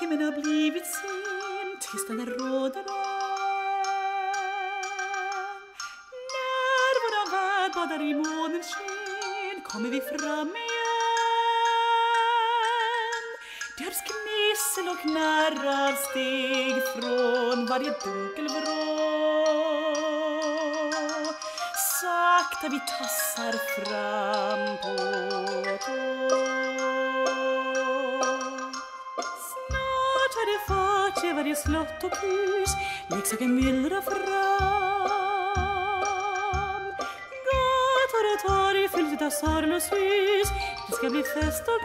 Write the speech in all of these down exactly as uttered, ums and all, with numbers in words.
Timmen har blivit sen, tystnaden råder när våra värld badar i månens sken kommer vi fram igen. Det hörs gnissel och knarrar steg från varje dunkel vrå. Sakta vi tassar fram på tå. Snart är det fart i varje slott och hus. Leksaken myllrar fram. Gator och torg fylls av sorglös hus. Det ska bli fest och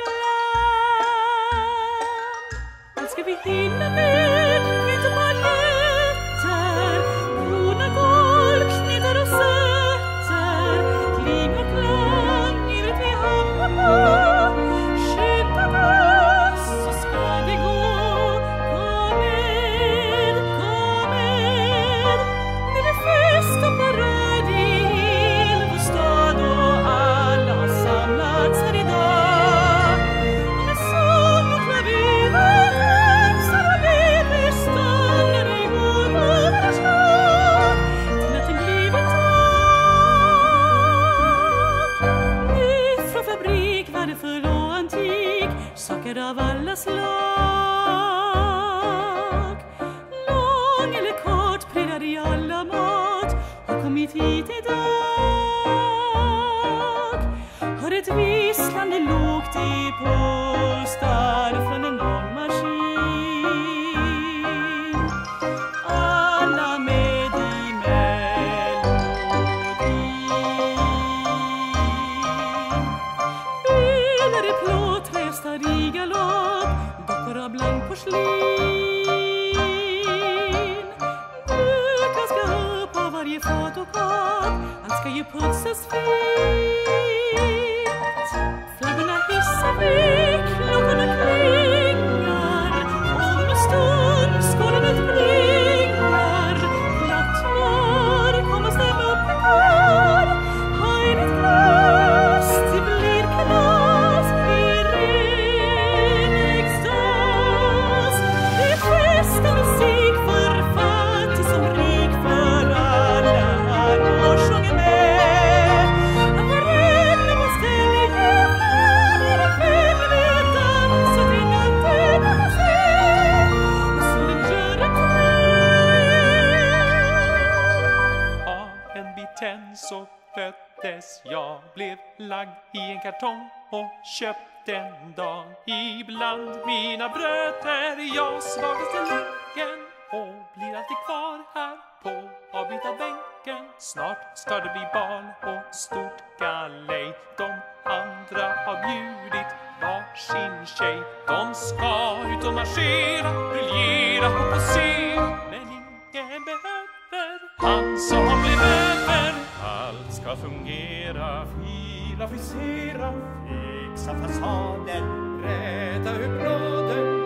glam. Allt ska vi hinna med. Inte paletter, bruna golv, knittar och sätter. Kling och klang, i vet vi hamnar på. Skynda oss, så ska vi gå. Kom med, kom med. När vi fest och parad i hela vår stad och alla har samlats här idag. Och med sång och klaver och dansar och lever stunder i vår våra slag. Till att det blir en dag. Nytt från fabrik, värdefull och antik. Saker av alla slag. Lång eller kort, prylar i alla mat. Har kommit hit idag. Hör ett visslande lågt i postar från en ångmaskin. Alla med i melodin. Bilar i plåt, hästar i galopp. Dockor av blank porslin. Dukar ska upp på varje fat och kopp. Allt ska ju putsas fint. Flaggorna hissar vi, klockorna klingar. Om en stund skådenet bringar. Plattor, kom och stäm upp i kör. Höj ditt glas, det blir kalas. I ren extas. Det är fest och musik för fattig som rik, för alla här och sjunger med. Att varenda man ställer jämnar och fem vi dansar till natten kan man se. Och solen gör en Av en biten så föddes jag, blev lagd i en kartong och köpt en dag. Ibland mina bröder, jag svagaste länken, och blir alltid kvar här på avbytarbänken. Snart ska det bli bal och stort galej. De andra har bjudit varsin tjej. De ska ut och marschera, briljera och posera. Men ingen behöver han som blev över. Allt ska fungera, fila, frisera, fixa fasaden, räta upp bladen.